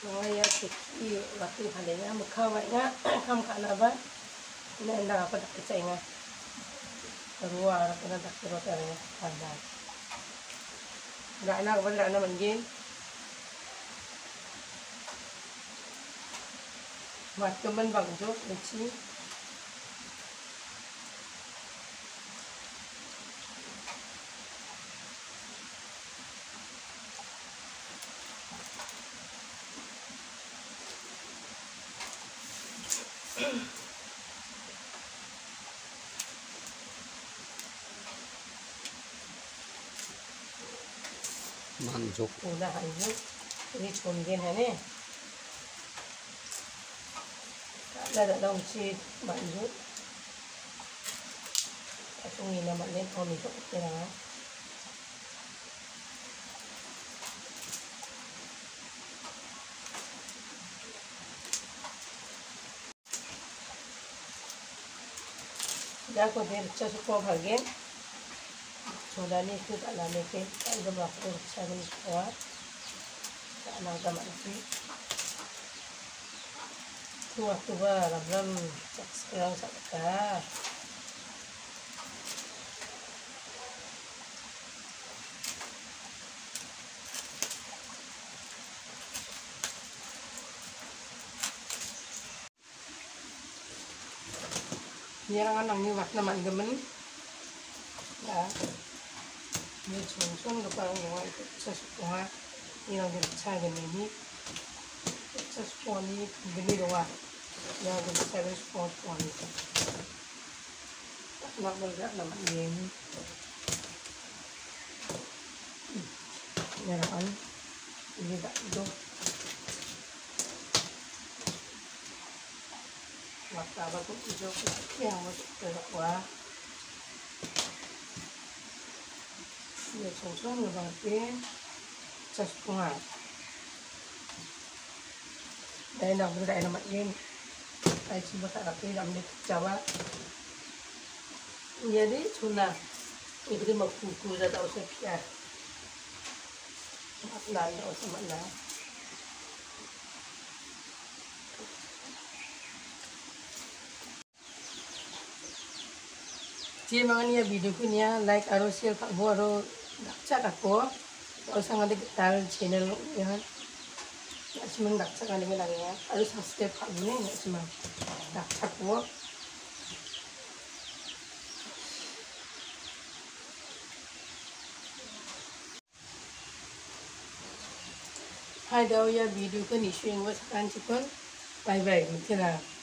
Mga tiki waktu halenya mukha wanya kam kana ba ina enda apa dak saya keluar kena dak terus ada ada nggak enak bener ana mangin mat kemen bang jo uci manjuk udah aja ini cungin ini ada daun si manjuk cungin nama lain oh nih kok kira ya ko der chasu ko bhagen Sudani itu tak lama ke, tak ada berapa saya beli kuat, tak naga mati. Waktu berabram sekarang sakit. Nyerangan nang ni waktu naman gemen, ya. Ini cungsun keparang yang itu sesuatu yang saya gini sesuatu ini gini doang yang saya sesuatu itu nak bergerak nama ini nyeraan ini tak itu waktu apa tuh itu yang masuk ke bawah ya cungsun ngebantin sesuatu dari nak bergerak nama ini saya coba tak rapi dalam Jawa jadi sunnah itu dia mau kuku dah tak usah piah makna tak usah makna jadi mangan ya video ku ni like aro share kat gua aro dakcak aku tak usah ngade tal channel ya nak cuma dakcak ngade lagi ya harus subscribe kat gua ni nak cuma dakcak gua hai daw ya video ko ni shwing wa sakan chikon bye bye mutira